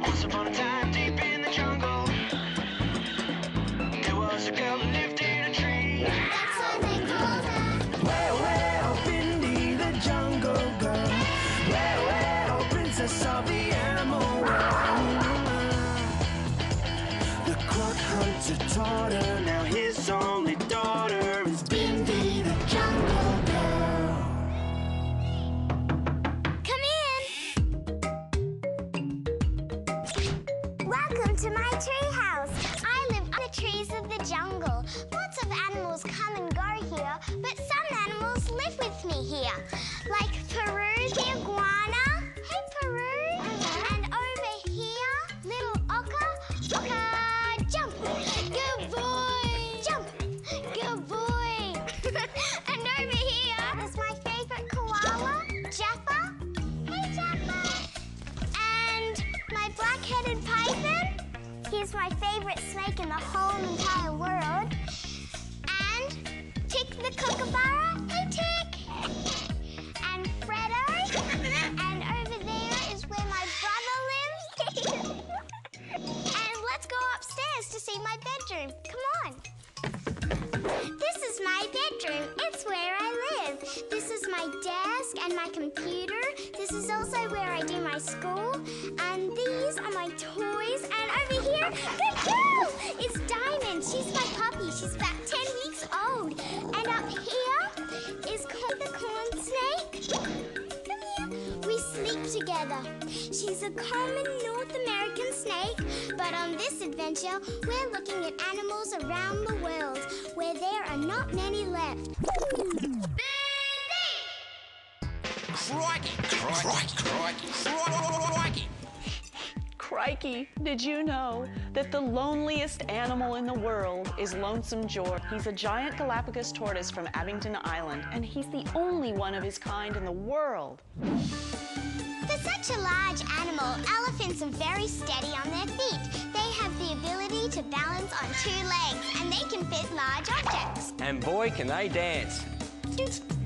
Once upon a time, deep in the jungle, there was a girl who lived in a tree. That's why they called her. Well, well, Bindi the jungle girl. Well, well, princess of the animal world. The crook hunter taught her, now his only daughter is Bindi the jungle girl. Come in. Welcome to my tree house. I live on the trees of the jungle. Lots of animals come and go here, but some animals live with me here. Like Peru the iguana. Hey, Peru. And over here, little Oka. Oka, jump. Good boy. Jump. Good boy. And over here is my favorite koala, Jaffa. Hey, Jaffa. And my black-headed python. He's my favorite snake in the whole entire world. And Tick the kookaburra. Hey, Tick. And Freddo. And over there is where my brother lives. And let's go upstairs to see my bedroom. Come on. This is my bedroom. It's where I live. This is my desk and my computer. This is also where I do my school. And these are my toys. And over here, good girl, is Diamond. She's my puppy. She's about 10 weeks old. And up here is the corn snake. Come here. We sleep together. She's a common North American snake. But on this adventure, we're looking at animals around the world where there are not many left. Crikey! Crikey! Crikey! Crikey! Crikey, did you know that the loneliest animal in the world is Lonesome George? He's a giant Galapagos tortoise from Abington Island, and he's the only one of his kind in the world. For such a large animal, elephants are very steady on their feet. They have the ability to balance on 2 legs, and they can fit large objects. And boy, can they dance.